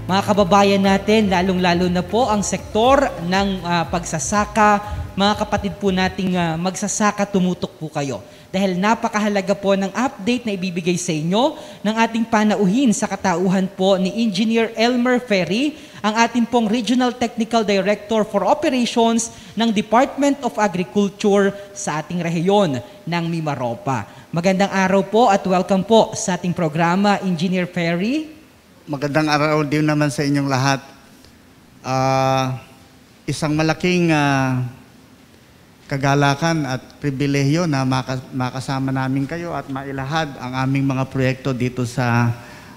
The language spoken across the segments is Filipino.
mga kababayan natin, lalong-lalo na po ang sektor ng pagsasaka. Mga kapatid po nating magsasaka, tumutok po kayo. Dahil napakahalaga po ng update na ibibigay sa inyo ng ating panauhin sa katauhan po ni Engineer Elmer Ferry, ang ating pong Regional Technical Director for Operations ng Department of Agriculture sa ating rehiyon ng Mimaropa. Magandang araw po at welcome po sa ating programa, Engineer Ferry. Magandang araw din naman sa inyong lahat. Isang malaking kagalakan at pribilehyo na makasama namin kayo at mailahad ang aming mga proyekto dito sa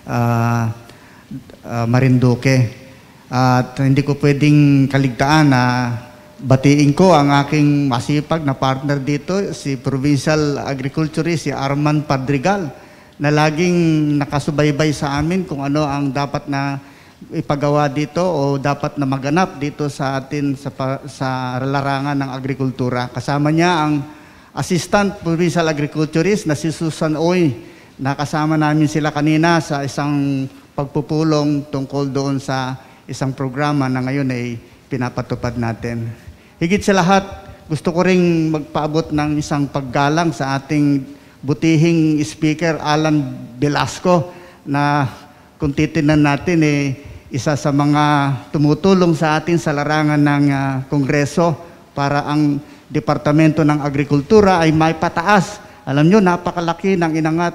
Marinduque. At hindi ko pwedeng kaligtaan na batiin ko ang aking masipag na partner dito, si Provincial Agriculturist, si Arman Padrigal, na laging nakasubaybay sa amin kung ano ang dapat na ipagawa dito o dapat na maganap dito sa atin sa larangan ng agrikultura. Kasama niya ang Assistant Provincial Agriculturist na si Susan Oy. Nakasama namin sila kanina sa isang pagpupulong tungkol doon sa isang programa na ngayon ay pinapatupad natin. Higit sa lahat, gusto ko ring magpaabot ng isang paggalang sa ating butihing Speaker Alan Velasco na kung titingnan natin isa sa mga tumutulong sa atin sa larangan ng Kongreso para ang Departamento ng Agrikultura ay may pataas. Alam nyo, napakalaki ng inangat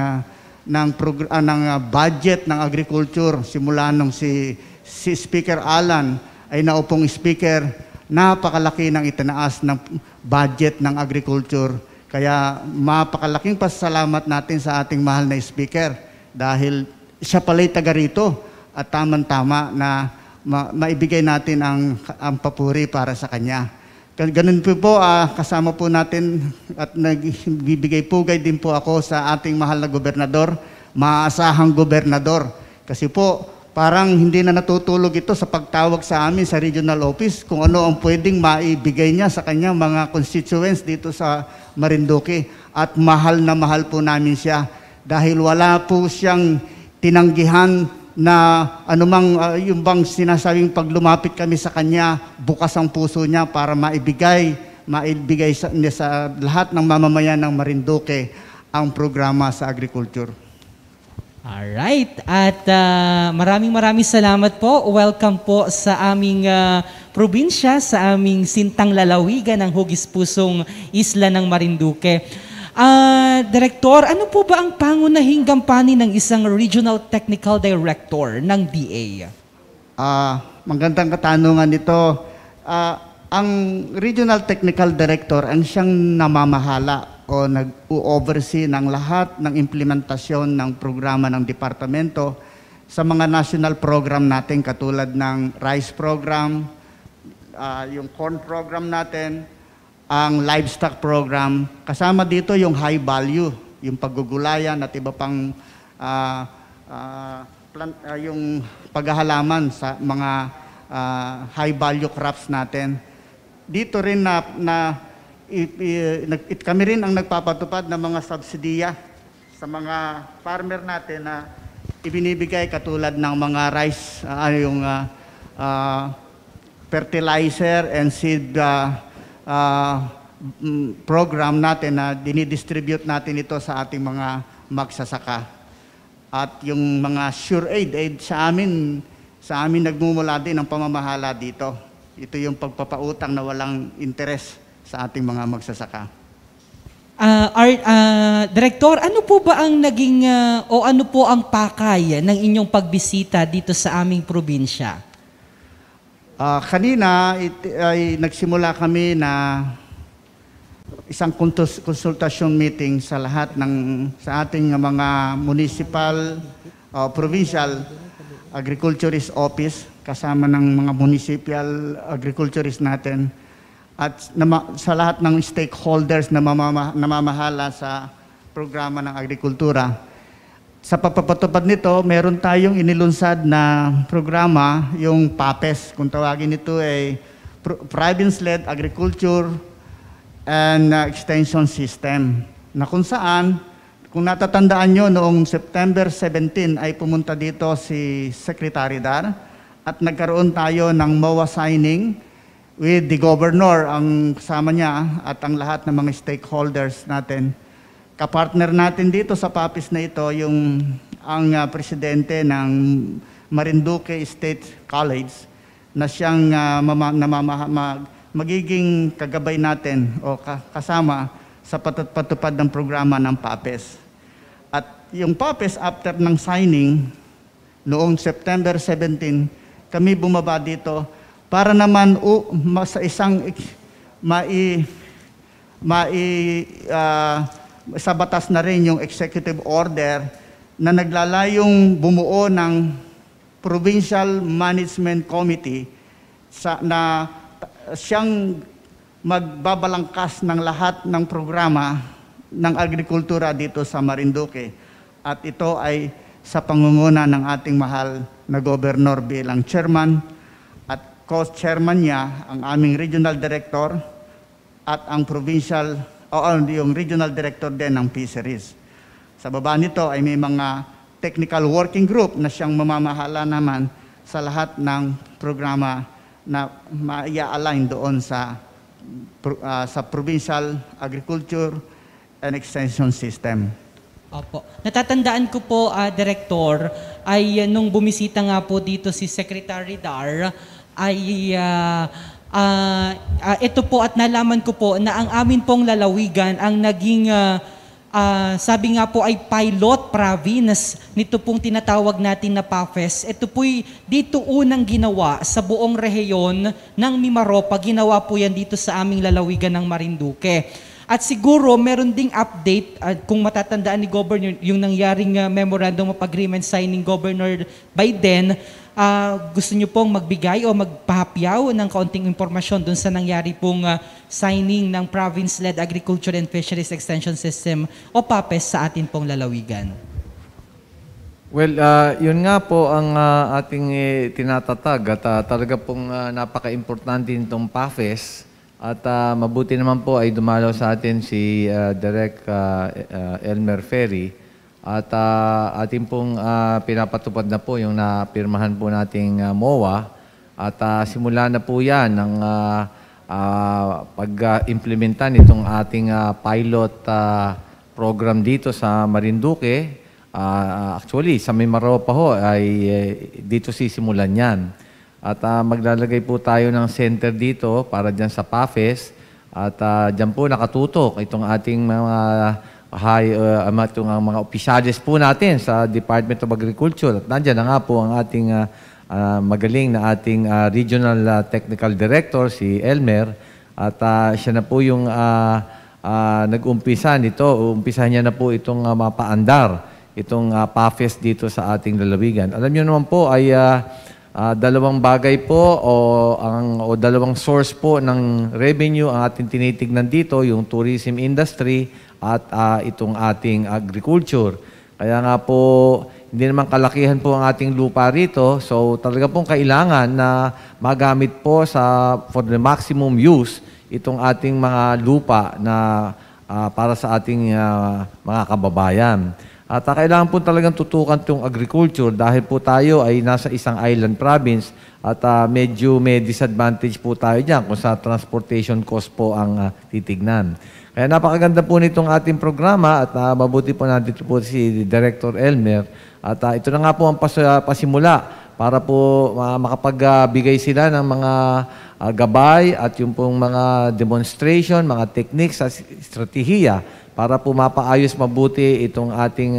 ng budget ng agriculture simula nung si Speaker Alan ay naupong speaker, napakalaki ng itinaas ng budget ng agriculture. Kaya mapakalaking pasasalamat natin sa ating mahal na speaker dahil siya pala'y taga rito at tamang-tama na maibigay natin ang papuri para sa kanya. Ganun po kasama po natin at nagbibigay pugay din po ako sa ating mahal na gobernador, maaasahang gobernador. Kasi po, parang hindi na natutulog ito sa pagtawag sa amin sa regional office kung ano ang pwedeng maibigay niya sa kanyang mga constituents dito sa Marinduque. At mahal na mahal po namin siya dahil wala po siyang tinanggihan na anumang yung bang sinasabing pag lumapit kami sa kanya, bukas ang puso niya para maibigay sa lahat ng mamamayan ng Marinduque ang programa sa agriculture. Alright, at maraming salamat po. Welcome po sa aming probinsya, sa aming sintang lalawigan ng Hugis Pusong Isla ng Marinduque. Direktor, ano po ba ang pangunahing gampanin ng isang Regional Technical Director ng DA? Magandang katanungan ito. Ang Regional Technical Director ang siyang namamahala o nag-oversee ng lahat ng implementasyon ng programa ng departamento sa mga national program natin katulad ng rice program, yung corn program natin, ang livestock program. Kasama dito yung high value, yung paggugulayan at iba pang yung paghahalaman sa mga high value crops natin. Dito rin kami rin ang nagpapatupad ng mga subsidiya sa mga farmer natin na ibinibigay katulad ng mga rice, yung fertilizer and seed program natin na dinidistribute natin ito sa ating mga magsasaka. At yung mga sure aid sa amin nagmumula din ang pamamahala dito. Ito yung pagpapautang na walang interes sa ating mga magsasaka. Direktor, ano po ba ang naging o ano po ang pakay ng inyong pagbisita dito sa aming probinsya? Kanina ay nagsimula kami na isang konsultasyon meeting sa lahat sa ating mga municipal, provincial agriculturist office kasama ng mga municipal agriculturist natin at sa lahat ng stakeholders na namamahala sa programa ng agrikultura. Sa pagpapatupad nito, meron tayong inilunsad na programa, yung PAPES, kung tawagin nito ay Province-led Agriculture and Extension System, na kung saan Kung natatandaan nyo, noong September 17 ay pumunta dito si Secretary Dar at nagkaroon tayo ng MOA signing with the governor, ang kasama niya at ang lahat ng mga stakeholders natin. Kapartner natin dito sa PAPIS na ito, ang presidente ng Marinduque State College na siyang magiging kagabay natin o kasama sa patupad ng programa ng PAPIS. At yung PAPIS, after ng signing, noong September 17, kami bumaba dito para naman sa isang sa batas na rin yung executive order na naglalayong bumuo ng Provincial Management Committee na siyang magbabalangkas ng lahat ng programa ng agrikultura dito sa Marinduque. At ito ay sa pangunguna ng ating mahal na gobernador bilang chairman at co-chairman niya ang aming regional director at ang yung regional director din ng fisheries. Sa baba nito ay may mga technical working group na siyang mamamahala naman sa lahat ng programa na ma-align doon sa Provincial Agriculture and Extension System. Opo. Natatandaan ko po, Director, ay nung bumisita nga po dito si Secretary Dar, ay ito po at nalaman ko po na ang amin pong lalawigan ang naging sabi nga po ay pilot province nito pong tinatawag natin na PAFES. Ito po'y dito unang ginawa sa buong rehiyon ng Mimaropa. Ginawa po yan dito sa aming lalawigan ng Marinduque. At siguro meron ding update kung matatandaan ni Governor yung nangyaring memorandum of agreement signing Governor Biden. Gusto nyo pong magbigay o magpahapyaw ng kaunting impormasyon dun sa nangyari pong signing ng Province-led Agriculture and Fisheries Extension System o PAPES sa atin pong lalawigan? Well, yun nga po ang ating tinatatag at talaga pong napaka-importante nitong PAFES. At mabuti naman po ay dumalaw sa atin si Direk Elmer Ferry at ating pong pinapatupad na po yung napirmahan po nating MOA at simula na po yan ng pag-implementa nitong ating pilot program dito sa Marinduque. Actually, sa Mimaropa ho ay dito sisimulan yan. At maglalagay po tayo ng center dito para dyan sa PAFES. At dyan po nakatutok itong ating mga mga opisyales po natin sa Department of Agriculture. At nandyan na nga po ang ating magaling na ating Regional Technical Director, si Elmer. At siya na po yung nag-umpisa nito. Umpisa niya na po itong mapaandar, itong PAFES dito sa ating lalawigan. Alam niyo naman po ay dalawang bagay po o dalawang source po ng revenue ang ating tinitignan dito, yung tourism industry at itong ating agriculture. Kaya nga po, hindi naman kalakihan po ang ating lupa rito, so talaga pong kailangan na magamit po for the maximum use itong ating mga lupa na para sa ating mga kababayan. At kailangan po talagang tutukan itong agriculture dahil po tayo ay nasa isang island province at medyo may disadvantage po tayo dyan kung sa transportation cost po ang titignan. Kaya napakaganda po nitong ating programa at mabuti po natin po si Director Elmer. At ito na nga po ang pasimula para po makapagbigay sila ng mga gabay at yung pong mga demonstration, mga techniques at estratehiya para po mapaayos mabuti itong ating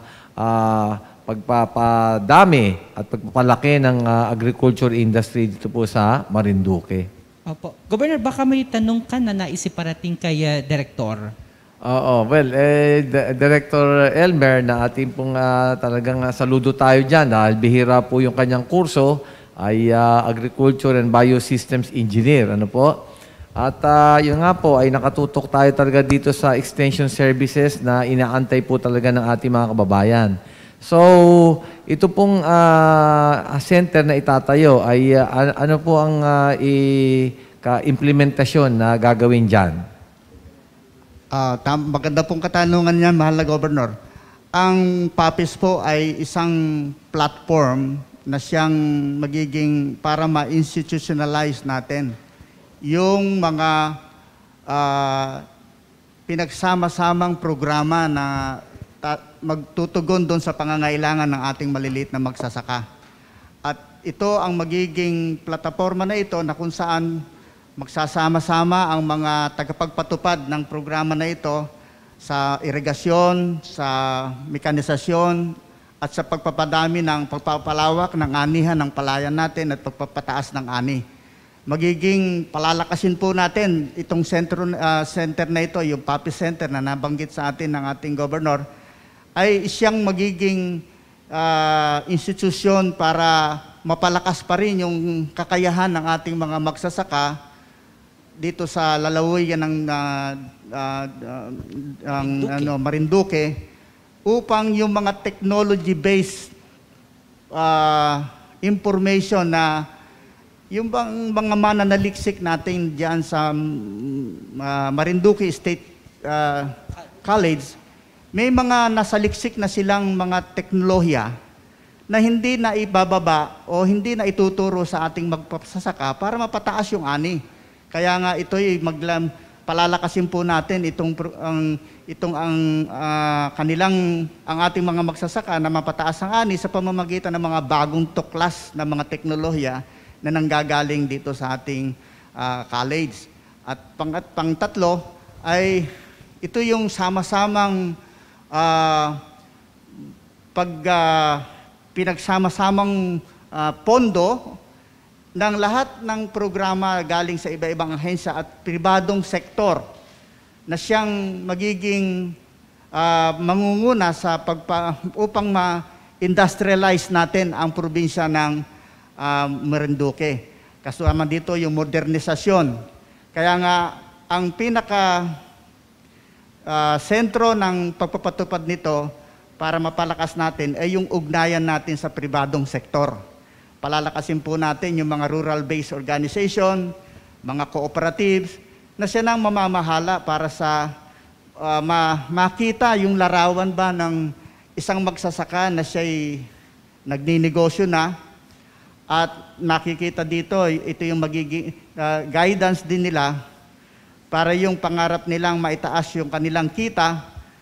pagpapadami at pagpapalaki ng agriculture industry dito po sa Marinduque. Opo. Governor, baka may tanong ka na naisiparating kay Director? Oo, well, Director Elmer, na ating pong talagang saludo tayo dyan dahil bihira po yung kanyang kurso ay Agriculture and Biosystems Engineer. Ano po? At yun nga po, ay nakatutok tayo talaga dito sa extension services na inaantay po talaga ng ating mga kababayan. So, ito pong center na itatayo ay ano po ang implementasyon na gagawin dyan? Maganda pong katanungan yan, mahal na Governor. Ang PAPIS po ay isang platform na siyang magiging para ma-institutionalize natin yung mga pinagsama-samang programa na magtutugon doon sa pangangailangan ng ating maliliit na magsasaka. At ito ang magiging plataforma na ito na kung saan magsasama-sama ang mga tagapagpatupad ng programa na ito sa irigasyon, sa mekanisasyon, at sa pagpapadami ng pagpapalawak ng anihan ng palayan natin at pagpapataas ng ani. Magiging palalakasin po natin itong center na ito, yung PAPIS Center na nabanggit sa atin ng ating governor, ay siyang magiging institusyon para mapalakas pa rin yung kakayahan ng ating mga magsasaka dito sa lalawigan ng Marinduque upang yung mga technology-based information na yung bang mga mananaliksik natin diyan sa Marinduque State College, may mga nasaliksik na silang mga teknolohiya na hindi na ibababa o hindi na ituturo sa ating magpapasasaka para mapataas yung ani. Kaya nga ito'y palalakasin po natin ang ating mga magsasaka na mapataas ang ani sa pamamagitan ng mga bagong tuklas na mga teknolohiya na nanggagaling dito sa ating college. At pang-tatlo ay ito yung sama-samang pinagsama-samang pondo ng lahat ng programa galing sa iba-ibang ahensya at pribadong sektor na siyang magiging mangunguna sa upang ma-industrialize natin ang probinsya ng Marinduque. Kasama dito yung modernisasyon. Kaya nga, ang sentro ng pagpapatupad nito para mapalakas natin ay yung ugnayan natin sa pribadong sektor. Palalakasin po natin yung mga rural-based organization, mga cooperatives, na siya nang mamamahala para sa makita yung larawan ba ng isang magsasaka na siya'y nagninegosyo na at nakikita dito, ito yung magiging guidance din nila para yung pangarap nilang maitaas yung kanilang kita,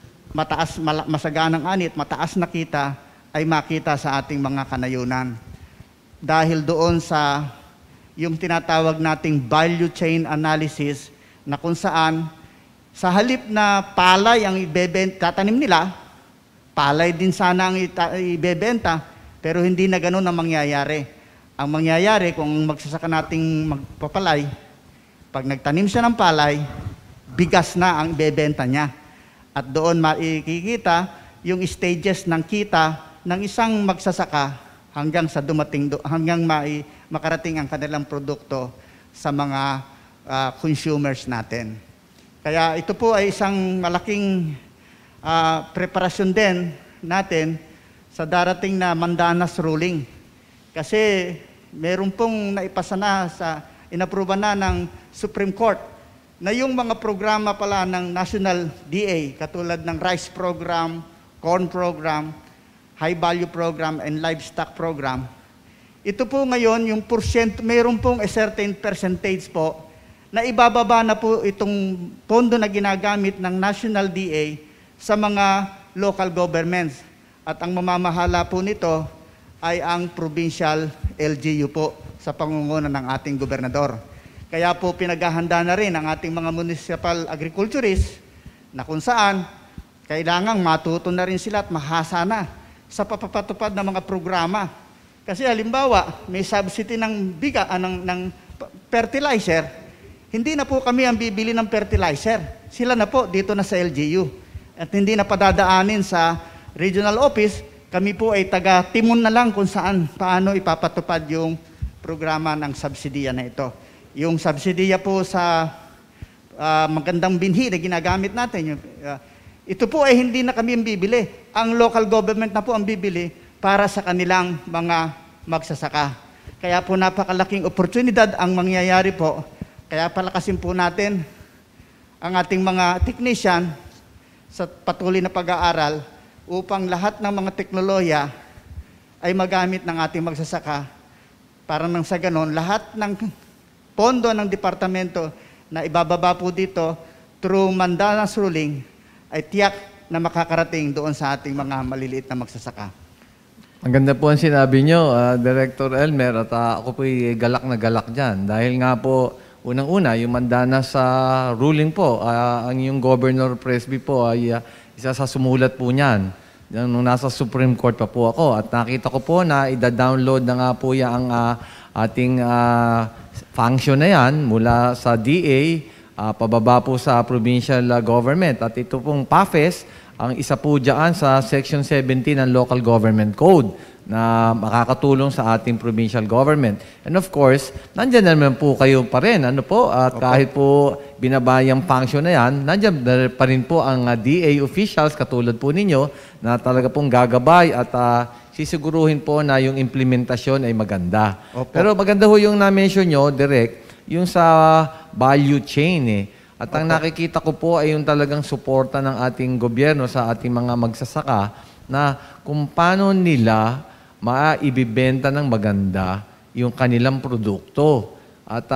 masaganang ani at mataas na kita ay makita sa ating mga kanayunan. Dahil doon sa yung tinatawag nating value chain analysis na kung saan sa halip na palay ang tatanim nila, palay din sana ang ibebenta, pero hindi na ganun ang mangyayari. Ang mangyayari kung magsasaka nating magpapalay, pag nagtanim siya ng palay, bigas na ang ibebenta niya. At doon makikita yung stages ng kita ng isang magsasaka hanggang sa makarating ang kanilang produkto sa mga consumers natin. Kaya ito po ay isang malaking preparasyon din natin sa darating na Mandanas ruling. Kasi meron pong naipasa na inapruba na ng Supreme Court na yung mga programa pala ng National DA, katulad ng Rice Program, Corn Program, High Value Program, and Livestock Program, ito po ngayon, yung mayroon pong a certain percentage po na ibababa na po itong pondo na ginagamit ng National DA sa mga local governments. At ang mamamahala po nito ay ang provincial LGU po sa pangunguna ng ating gobernador. Kaya po pinaghahanda na rin ang ating mga municipal agriculturists na kung saan kailangang matuto na rin sila at mahasa na sa papapatupad ng mga programa. Kasi halimbawa, may subsidy ng fertilizer, hindi na po kami ang bibili ng fertilizer. Sila na po dito na sa LGU. At hindi na padadaanin sa regional office, kami po ay taga-timon na lang kung paano ipapatupad yung programa ng subsidiya na ito. Yung subsidiya po sa magandang binhi na ginagamit natin, ito po ay hindi na kami ang bibili. Ang local government na po ang bibili para sa kanilang mga magsasaka. Kaya po napakalaking oportunidad ang mangyayari po. Kaya palakasin po natin ang ating mga technician sa patuloy na pag-aaral upang lahat ng mga teknolohiya ay magamit ng ating magsasaka para nang sa ganon, lahat ng pondo ng departamento na ibababa po dito through Mandanas ruling ay tiyak na makakarating doon sa ating mga maliliit na magsasaka. Ang ganda po ang sinabi nyo, Director Elmer, at ako po'y galak na galak dyan. Dahil nga po, unang-una, yung Mandanas sa ruling po, ang yung Governor Presby po ay isa sa sumulat po niyan. Nung nasa Supreme Court pa po ako. At nakita ko po na ida-download na nga po ang ating function na yan mula sa DA, pababa po sa provincial government. At ito pong PAFES, ang isa po dyan sa Section 17 ng Local Government Code na makakatulong sa ating provincial government. And of course, nandyan naman po kayo pa rin. Ano po? At kahit po binabayang function na yan, nandyan pa rin po ang DA officials, katulad po ninyo, na talaga pong gagabay at sisiguruhin po na yung implementasyon ay maganda. Opo. Pero maganda ho yung na-mention nyo, Direk, yung sa value chain At ang nakikita ko po ay yung talagang suporta ng ating gobyerno sa ating mga magsasaka na kung paano nila maibibenta ng maganda yung kanilang produkto. At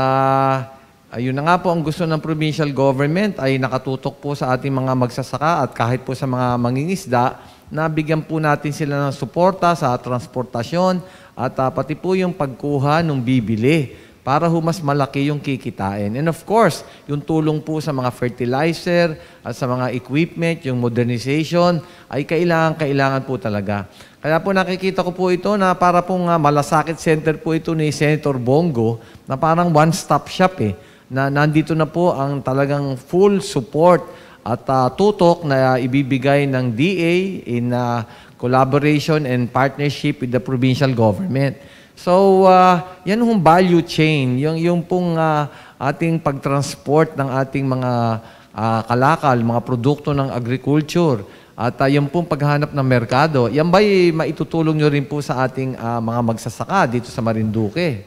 ayun na nga po ang gusto ng provincial government ay nakatutok po sa ating mga magsasaka at kahit po sa mga mangingisda na bigyan po natin sila ng suporta sa transportasyon at pati po yung pagkuha ng bibili para mas malaki yung kikitain. And of course, yung tulong po sa mga fertilizer at sa mga equipment, yung modernization, ay kailangan po talaga. Kaya po nakikita ko po ito na para pong malasakit center po ito ni Senator Bongo na parang one-stop shop na nandito na po ang talagang full support at tutok na ibibigay ng DA in collaboration and partnership with the provincial government. So, yan yung value chain, yung pong ating pagtransport ng ating mga kalakal, mga produkto ng agriculture, at yung pong paghanap ng merkado. Yan ba'y maitutulong nyo rin po sa ating mga magsasaka dito sa Marinduque?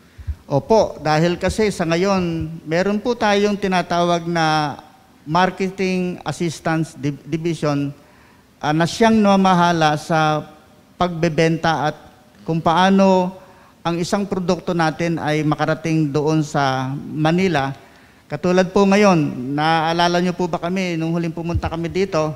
Opo, dahil kasi sa ngayon, meron po tayong tinatawag na Marketing Assistance Division na siyang namahala sa pagbebenta at kung paano ang isang produkto natin ay makarating doon sa Manila. Katulad po ngayon, naalala niyo po ba kami, nung huling pumunta kami dito,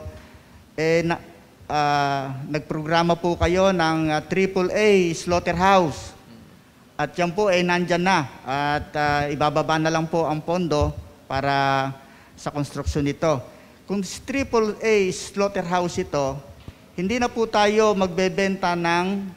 nagprograma po kayo ng AAA Slaughterhouse. At yan po ay nandyan na. At ibababa na lang po ang pondo para sa konstruksyon nito. Kung AAA Slaughterhouse ito, hindi na po tayo magbebenta ng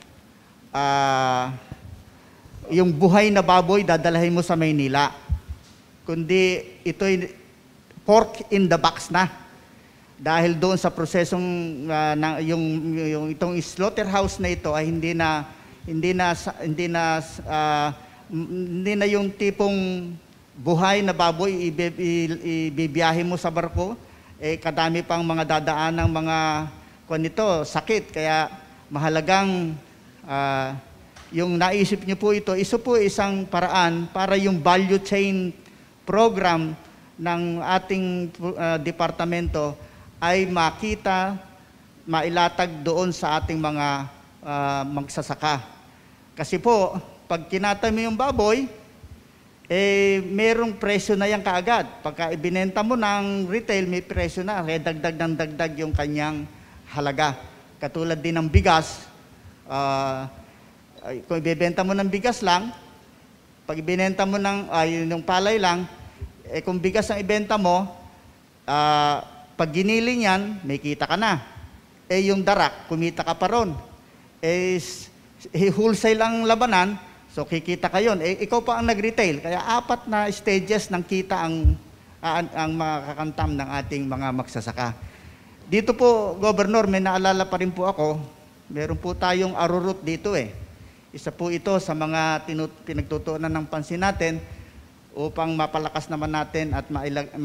yung buhay na baboy dadalhin mo sa Maynila. Kundi ito'y pork in the box na. Dahil doon sa prosesong yung itong slaughterhouse na ito ay hindi na yung tipong buhay na baboy ibibiyahe mo sa barko, kadami pang mga dadaan ng mga sakit. Kaya mahalagang yung naisip niyo po ito po isang paraan para yung value chain program ng ating departamento ay makita, mailatag doon sa ating mga magsasaka. Kasi po, pag kinatay mo yung baboy, merong presyo na yan kaagad. Pagka ibinenta mo ng retail, may presyo na. Kaya dagdag ng dagdag yung kanyang halaga. Katulad din ng bigas, kung ibebenta mo ng bigas lang, pag ibinenta mo yung palay lang, kung bigas ang ibenta mo, pag giniling yan, may kita ka na. Yung darak, kumita ka pa ron. Wholesale ang labanan, so kikita ka yun. Ikaw pa ang nag-retail, kaya 4 na stages ng kita ang makakantam ng ating mga magsasaka. Dito po, Governor, may naalala pa rin po ako, meron po tayong arurut dito Isa po ito sa mga pinagtutuunan ng pansin natin upang mapalakas naman natin at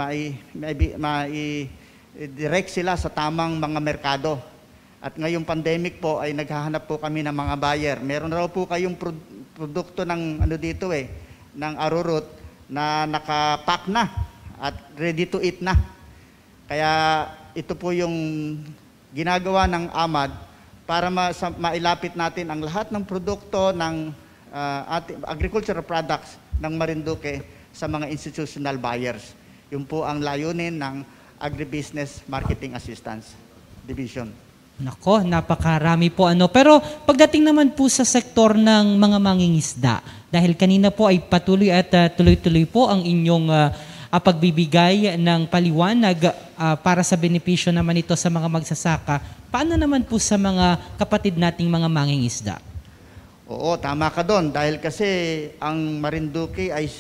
mai-direct sila sa tamang mga merkado. At ngayong pandemic po ay naghahanap po kami ng mga buyer. Meron raw po kayong produkto ng dito ng arurut na nakapack na at ready to eat na. Kaya ito po yung ginagawa ng AMAD para mailapit natin ang lahat ng produkto ng agricultural products ng Marinduque sa mga institutional buyers. Yun po ang layunin ng Agribusiness Marketing Assistance Division. Nako, napakarami po ano. Pero pagdating naman po sa sektor ng mga mangingisda, dahil kanina po ay patuloy at tuloy-tuloy po ang inyong pagbibigay ng paliwanag para sa benepisyo naman ito sa mga magsasaka, paano naman po sa mga kapatid nating mga mangingisda? Oo, tama ka doon. Dahil kasi ang Marinduque ay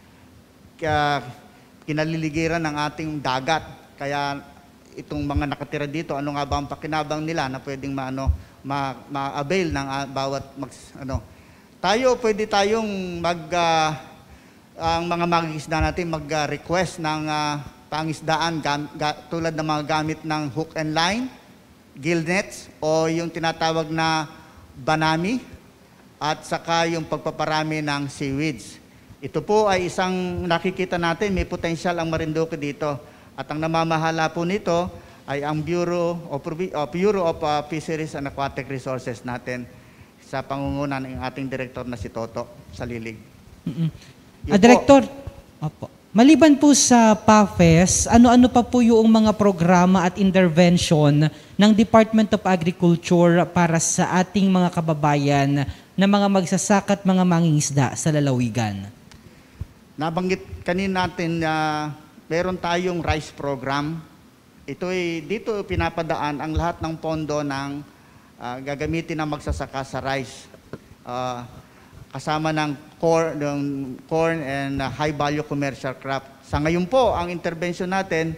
kinaliligiran ng ating dagat. Kaya itong mga nakatira dito, ano nga ba ang pakinabang nila na pwedeng ma-avail ng bawat pwede tayong ang mga mangingisda natin mag-request ng pangisdaan tulad ng mga gamit ng hook and line, gill nets, o yung tinatawag na banami, at saka yung pagpaparami ng seaweeds. Ito po ay isang nakikita natin, may potensyal ang Marinduque dito. At ang namamahala po nito ay ang Bureau of Fisheries and Aquatic Resources natin sa pangunguna ng ating direktor na si Toto Salilig. Director, opo. Maliban po sa PAFES, ano-ano pa po yung mga programa at intervention ng Department of Agriculture para sa ating mga kababayan na mga magsasaka at mga mangingisda sa lalawigan? Nabanggit kanina natin na meron tayong rice program. Ito ay dito pinapadaan ang lahat ng pondo ng gagamitin ng magsasaka sa rice. Kasama ng corn and high value commercial crop. Sa ngayon po, ang intervention natin,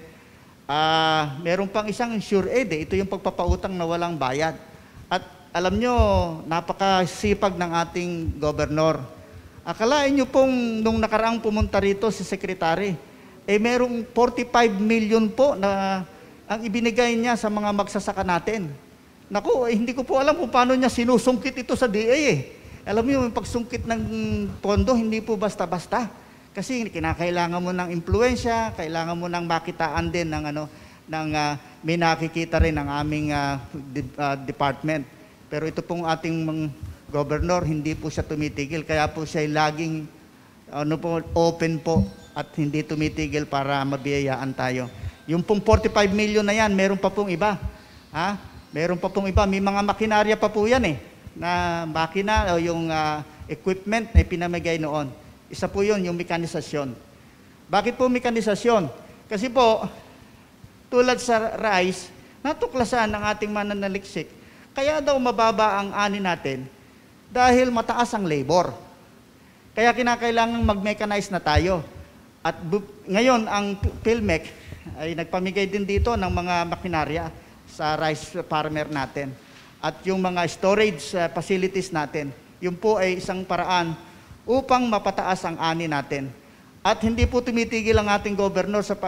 meron pang isang sure aid. Ito yung pagpapautang na walang bayad. At alam nyo, napakasipag ng ating gobernador. Akalain nyo pong nung nakaraang pumunta rito si Secretary, merong 45 million po na ang ibinigay niya sa mga magsasaka natin. Naku, hindi ko po alam kung paano niya sinusungkit ito sa DA . Alam mo yung pagsungkit ng pondo, hindi po basta-basta. Kasi kinakailangan mo ng impluensya, kailangan mo ng makitaan din ng may nakikita rin ng aming department. Pero ito pong ating gobernador, hindi po siya tumitigil. Kaya po siya laging open po at hindi tumitigil para mabiyayaan tayo. Yung pong 45 million na yan, meron pa pong iba. Meron pa pong iba. May mga makinarya pa po yan na makina o yung equipment na pinamigay noon. Isa po yun, yung mekanisasyon. Bakit po mekanisasyon? Kasi po, tulad sa rice, natuklasan ng ating mananaliksik. Kaya daw mababa ang ani natin dahil mataas ang labor. Kaya kinakailangan mag-mechanize na tayo. At ngayon, ang PhilMech ay nagpamigay din dito ng mga makinarya sa rice farmer natin. At yung mga storage facilities natin, yun po ay isang paraan upang mapataas ang ani natin. At hindi po tumitigil ang ating gobernador sa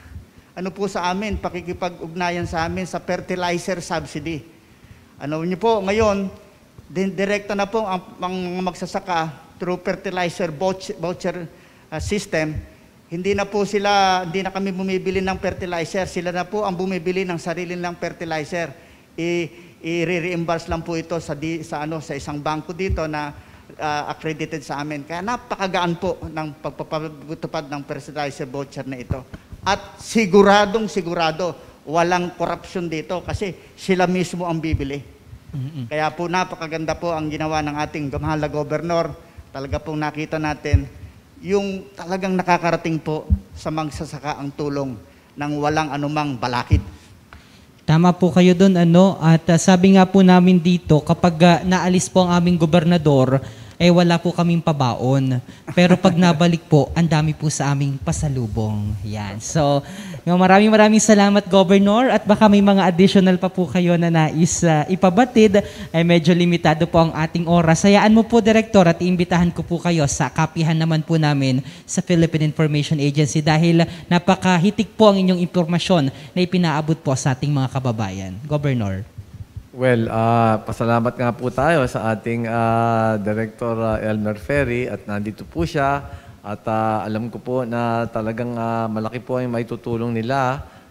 sa amin, pakikipag-ugnayan sa amin sa fertilizer subsidy. Ano niyo po, ngayon, direkta na po ang mga magsasaka through fertilizer voucher system. Hindi na kami bumibili ng fertilizer. Sila na po ang bumibili ng sarili ng fertilizer. I-reimburse lang po ito sa isang bangko dito na accredited sa amin. Kaya napakagaan po ng pagpapatupad ng fertilizer voucher na ito. At sigurado, walang korupsyon dito kasi sila mismo ang bibili. Kaya po napakaganda po ang ginawa ng ating mahal na gobernador. Talaga pong nakita natin yung talagang nakakarating po sa magsasaka ang tulong ng walang anumang balakid. Tama po kayo doon, at sabi nga po namin dito, kapag naalis po ang aming gobernador, wala po kaming pabaon. Pero pag nabalik po, ang dami po sa aming pasalubong. Yan. So, maraming salamat, Governor. At baka may mga additional pa po kayo na nais ipabatid. Medyo limitado po ang ating oras. Hayaan mo po, Director, at iimbitahan ko po kayo sa kapihan naman po namin sa Philippine Information Agency dahil napakahitik po ang inyong impormasyon na ipinaabot po sa ating mga kababayan. Governor. Well, pasalamat nga po tayo sa ating Director Elmer Ferry at nandito po siya at alam ko po na talagang malaki po ang maitutulong nila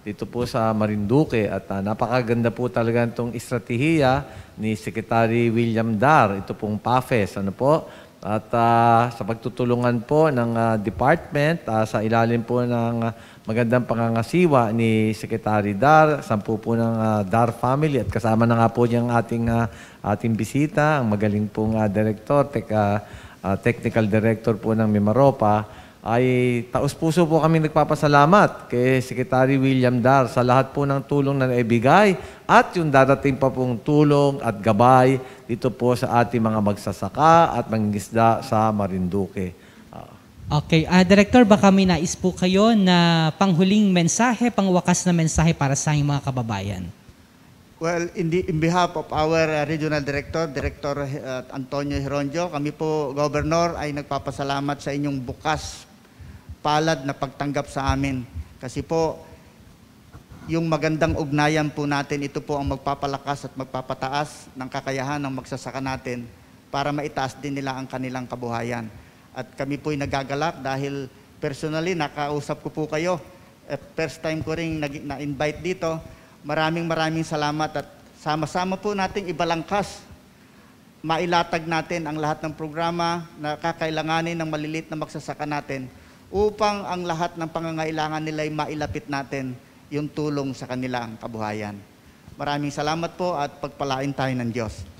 dito po sa Marinduque at napakaganda po talaga itong estratehiya ni Secretary William Dar, ito pong PAFES, ano po, at sa pagtutulungan po ng department sa ilalim po ng magandang pangangasiwa ni Secretary Dar, 10 po ng Dar family at kasama na nga po niyang ating bisita, ang magaling pong director, technical director po ng Mimaropa, ay taos-puso po kami nagpapasalamat kay Secretary William Dar sa lahat po ng tulong na naibigay at yung darating pa pong tulong at gabay dito po sa ating mga magsasaka at mangingisda sa Marinduque. Okay, Director, baka may nais po kayo na panghuling mensahe, pangwakas na mensahe para sa inyong mga kababayan. Well, in behalf of our Regional Director, Director Antonio Hironjo, kami po, Governor, ay nagpapasalamat sa inyong bukas palad na pagtanggap sa amin. Kasi po, yung magandang ugnayan po natin, ito po ang magpapalakas at magpapataas ng kakayahan ng magsasaka natin para maitaas din nila ang kanilang kabuhayan. At kami po'y nagagalak dahil personally, nakausap ko po kayo. First time ko rin na-invite dito. Maraming salamat at sama-sama po nating ibalangkas. Mailatag natin ang lahat ng programa na kakailanganin ng maliliit na magsasaka natin upang ang lahat ng pangangailangan nila ay mailapit natin yung tulong sa kanilang kabuhayan. Maraming salamat po at pagpalain tayo ng Diyos.